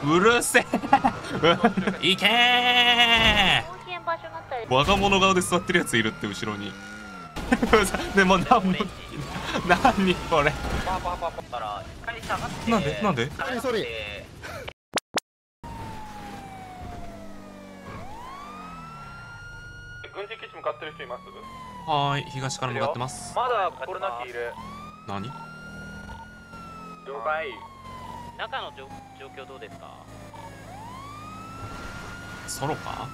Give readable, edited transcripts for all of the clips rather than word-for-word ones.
うるせえいけー。若者顔で座ってるやついるって後ろにでも何も何これなんでそれ軍事基地向かってる人います？ はーい、東から向かってます。 まだコロナ機いる。 何？ 了解。 中の状況どうですか？ ソロか？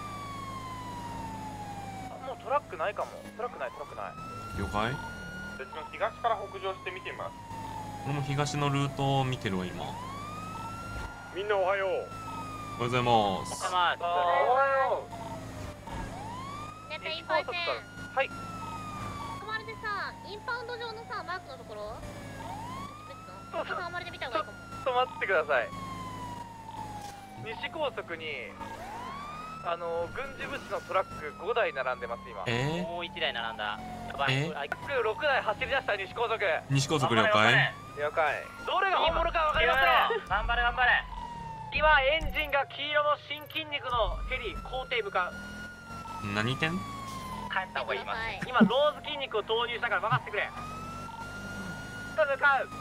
もうトラックないかも。トラックない。 了解。 別の東から北上して見てみます。 俺も東のルートを見てるわ今。 みんなおはよう。 おはようございます。 おはよう。 インパイセン。 はい。 まるでさ、インパウンド上のさ、マークのところ。まるで見た方がいいかも。 ちょっと待ってください。西高速に軍事物資のトラック5台並んでます今。 もう1台並んだ。やばい。 6台走り出した西高速。 西高速了解。 了解。どれが本物か分かりません。 頑張れ頑張れ。 今エンジンが黄色の新筋肉のヘリ工程向かう。 何点？ 帰った方がいいます。 今ローズ筋肉を投入したから任せてくれ。向かう。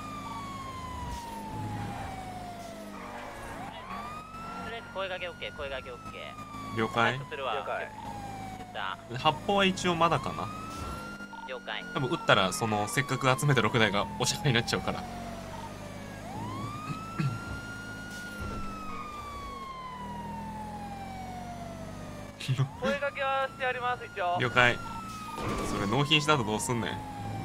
とりあえず声掛け OK、声掛け OK。 了解。 了解。 発砲は一応まだかな。 了解。 多分撃ったらそのせっかく集めた6台がおしゃれになっちゃうから声掛けはしてあります一応。 了解。それ納品した後どうすんねん。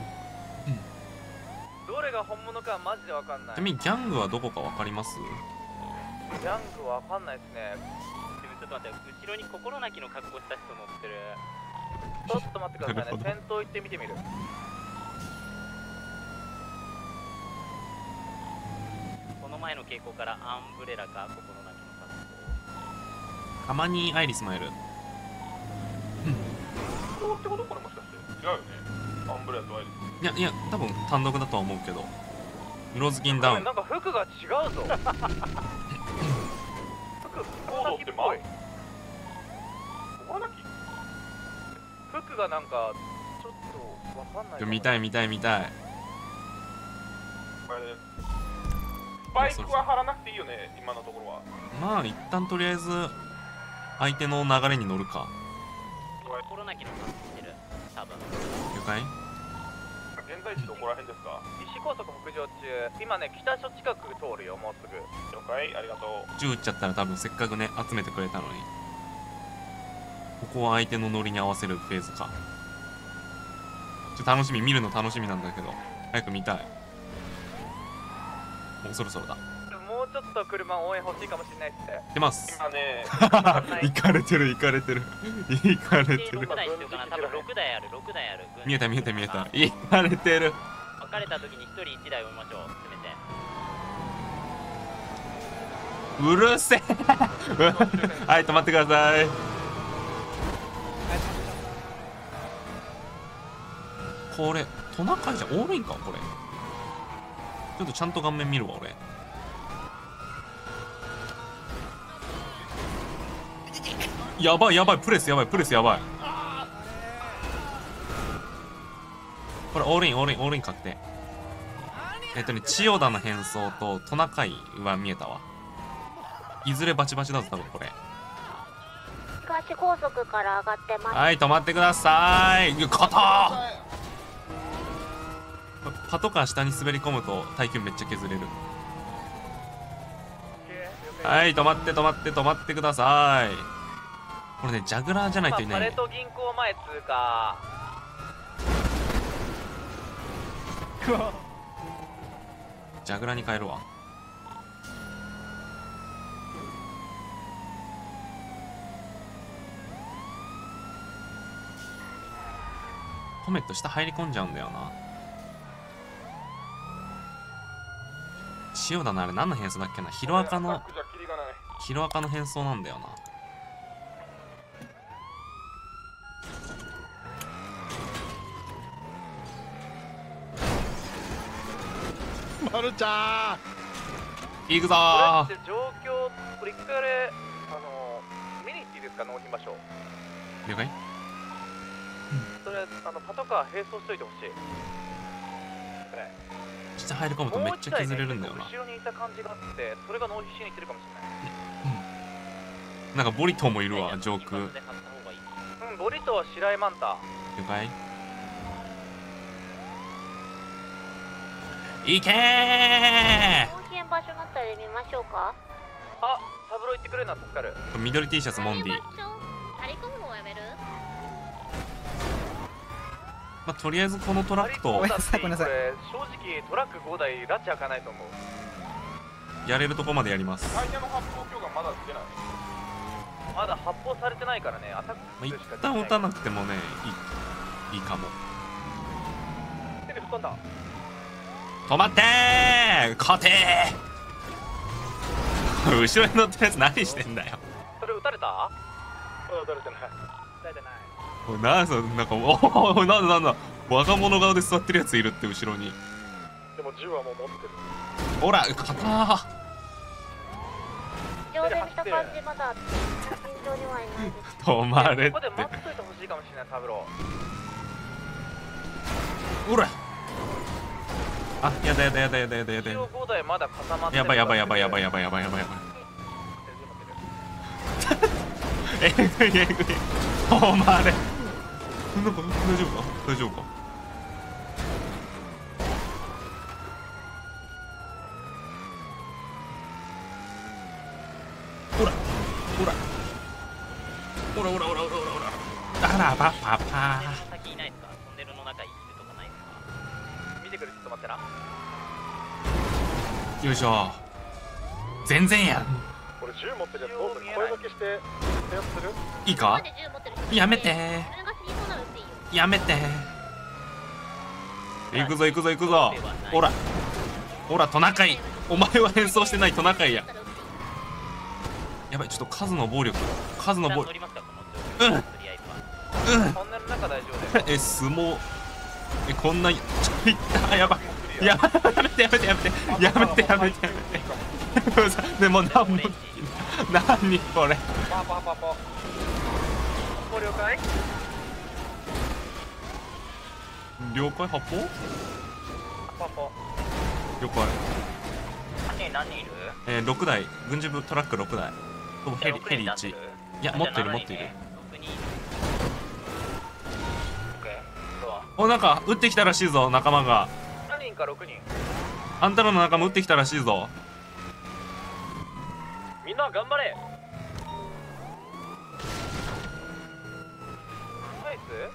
どれが本物かマジで分かんない。 ちなみにギャングはどこか分かります？ ギャング分かんないですね。 ちょっと待って、後ろに心なきの格好した人乗ってる。 ちょっと待ってくださいね。先頭行って見てみる。 この前の傾向からアンブレラか心なきの格好。 たまにアイリスもいる。 こうってこと？これもしかして違うよね。アンブレラとアイリス。 いや多分単独だとは思うけど。ローズキンダウン。 なんか服が違うぞ。服コードってぽい。服がなんかちょっとわかんない。 見たい。 バイクは張らなくていいよね今のところは。 まあ一旦とりあえず相手の流れに乗るか。 心なきの格好してる。多分。 了解。 現在地どこら辺ですか？西高速北上中。今ね北署近く通るよもうすぐ。了解、ありがとう。 銃撃っちゃったら多分せっかくね集めてくれたのに。ここは相手のノリに合わせるフェーズか。楽しみ、見るの楽しみなんだけど早く見たい。もうそろそろだ。 もうちょっと車応援欲しいかもしれないっす。 出ます。 今ね行かれてる 6台必要かな。多分6台ある。 見えた行かれてる。 別れた時に1人1台追いましょう。せめて。 うるせえはい止まってください。これトナカイじゃん。オールインかこれ。ちょっとちゃんと顔面見るわ俺。やばいプレスやばい。これオールイン確定。千代田の変装とトナカイは見えたわ。いずれバチバチだぞ多分これ。 東高速から上がってます。 はい止まってください。硬パトカー下に滑り込むと耐久めっちゃ削れる。はい止まってください。これねジャグラーじゃないといない、ね。 パレット銀行前通過。 ジャグラーに変えるわ。コメット下入り込んじゃうんだよな。千代田のあれ何の変装だっけな。ヒロアカの変装なんだよな。 まるちゃ行くぞこー。 れって状況、これ一回あれ見に行っていいですか、納品場所。 了解。 それパトカー並走しといてほしい。 下入り込むとめっちゃ削れるんだよな。 後ろにいた感じがあって、それが納品しに行ってるかもしれない。 なんかボリトーもいるわ、上空。了うん、ボリトは白井マンタ。 解。行けー。 冒険場所のあたり見ましょうか。 あ、サブロー行ってくれるのは助かる。 緑 T シャツモンディ。 張り込むのをやめる。 まあ、とりあえずこのトラックとごめんなさい。正直トラック5台拉致開かないと思う。 やれるとこまでやります。 タイヤの発砲許可まだ出ない。まだ発砲されてないからね。アタッまあ、一クしか旦撃たなくてもね、いいかも。 手で吹っ飛んだ。 止まってー、勝てー。後ろに乗ってるやつ何してんだよ。 それ撃たれた？まだ撃たれてない。撃たれてない。 おい、なんかおなんだ若者顔で座ってるやついるって後ろに。 でも銃はもう持ってる。 ほら勝たー。 上で見た感じまだ慎重にはいないです。 止まれって。 ここで待っといてほしいかもしれない、サブロー。 ほら。あ、やだ。 後ろ5台まだ固まってる。 やばい。えぐい。止まれ。なんか大丈夫か。ほら。あらパパパ。 先いないですか？トンネルの中いるとかないですか？ 見てくる、ちょっと待ってな。 よいしょ。全然やん。 俺銃持ってるやつどうする？声掛けして手圧する？ いいか？やめてそれが死にそうなら撃っていいよ。 やめて。行くぞ。ほらトナカイ。お前は変装してないトナカイや。やばい、ちょっと数の暴力。 乗りますか？この乗り合いは。 トンネルの中大丈夫だよ。 相撲。こんなちょいったやばい。やめて。でも何も何これ。 パ了解？ 了解。発砲了解。 何人いる 6台軍事部トラック6台とヘリ1。いや持ってる。お、なんか撃ってきたらしいぞ、仲間が。 何人か6人。 あんたらの仲間撃ってきたらしいぞ。 みんな頑張れ。ナイ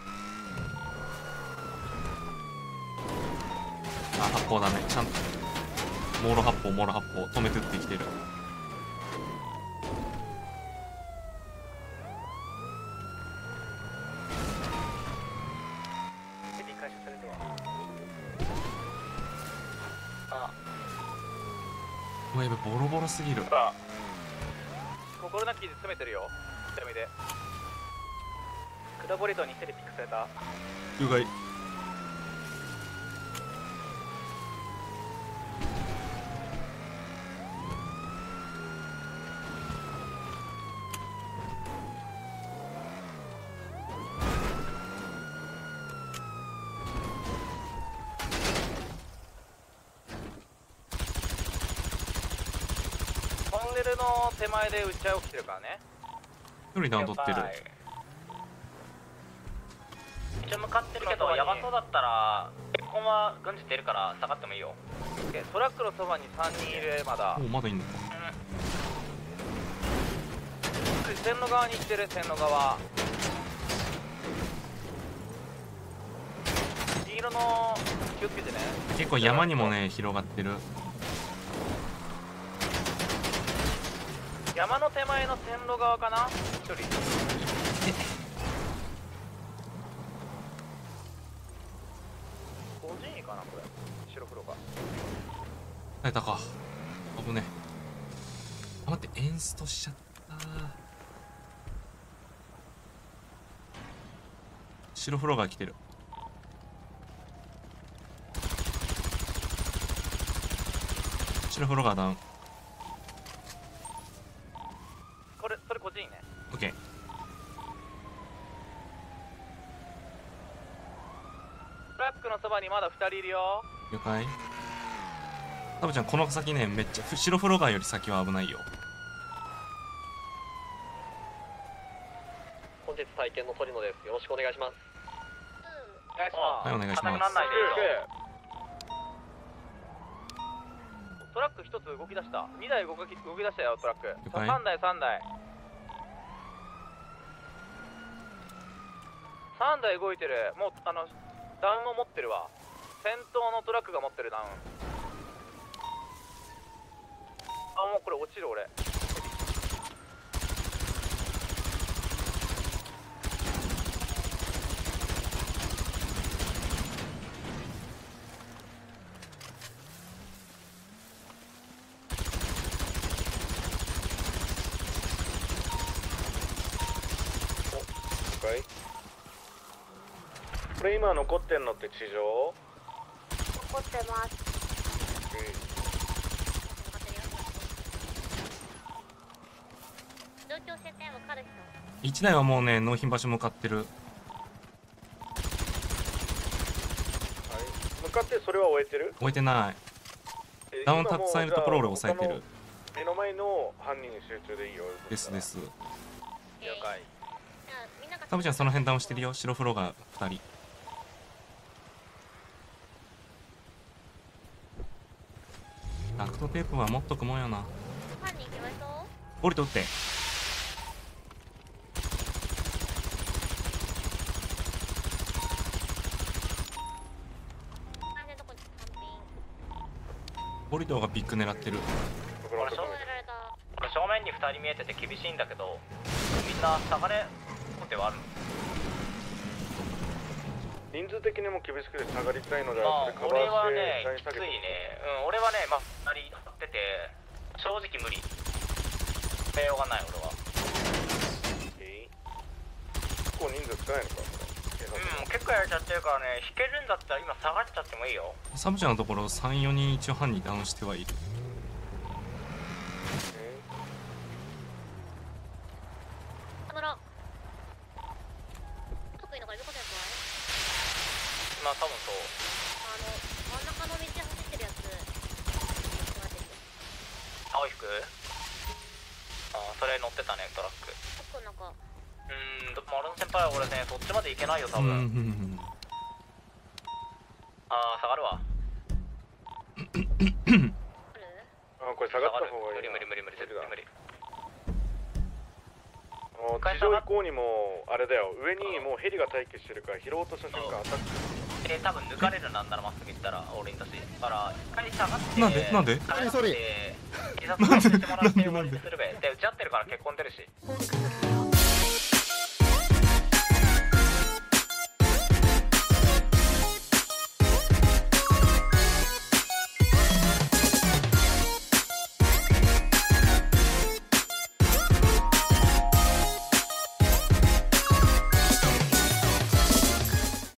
ス。 あ、発砲だね。ちゃんとモーロ発砲止めて撃ってきてる。 ヘリ回収されては。 うわ、やべ、ボロボロすぎる。 心なきで詰めてるよ。ちなみでクダボリトにヘリピックされた。 了解。 トンネルの手前で打ち合い起きてるからね。 一人段取ってる。 一応向かってるけど、ヤバそうだったら結婚は軍事出るから下がってもいいよ。 トラックのそばに3人いる。まだお、まだいんのか。 線路側に行ってる。線路側。黄色の気をつけてね。 結構山にもね広がってる。 山の手前の線路側かな。1人5人かな、これ。白黒が耐えたか。危ね。あ、待って、エンストしちゃった。白フロが来てる。白フロがダウン。 しいね。 オッケー。 トラックのそばにまだ2人いるよ。 了解。サブちゃんこの先ね、めっちゃ白フロガーより先は危ないよ。 本日体験の鳥野です。よろしくお願いします。 お願いします。 はい、お願いし硬くます。 なんないでトラック1つ動き出した。2台動き出したよ、トラック。 了解 3台3台3台動いてる。もうダウンを持ってるわ。先頭のトラックが持ってるダウン。もうこれ落ちる俺。 これ今残ってんのって地上？ 残ってます。状況教えて、わかる人。 1台はもうね、納品場所向かってる。 向かってそれは終えてる？ 終えてない。ダウンたくさんいるところを俺押さえてる。 目の前の犯人に集中でいいよ。 ですです。 了解。 サブちゃんその辺ダウンしてるよ。白フロガー2人。ダクトテープは持っとくもんやな。 犯人決まりそう？ 降りて撃って。 完全どこに単品。 ボリドーがビッグ狙ってる。 止められた。 これ正面に2人見えてて厳しいんだけど、みんな下がれってはあるの？ 人数的にも厳しくて下がりたいので、 まあそれカバー俺はねしてきついね。俺はね2人立ってて正直無理。使いようがない俺は。 結構人数少ないのか。 結構やれちゃってるからね、引けるんだったら今下がっちゃってもいいよ。 サブちゃんのところ3、4人一応犯人ダウンしてはいる。 止まろう。得意のから横線怖い？ まあ多分そう。 真ん中の道走ってるやつ。 青い服？それ乗ってたねトラック。 結構なんか。 丸の先輩は俺ねそっちまで行けないよ多分。下がるわ。 これ下がった方がいい。 無理絶対無理。 地上以降にもあれだよ、上にもうヘリが待機してるから拾おうとした瞬間アタック。 多分抜かれるなんならまっすぐ行ったら俺にたちだから一回下がってなんでなんで下がって警察にしてもらって終わりにするべで打ち合ってるから結婚出るし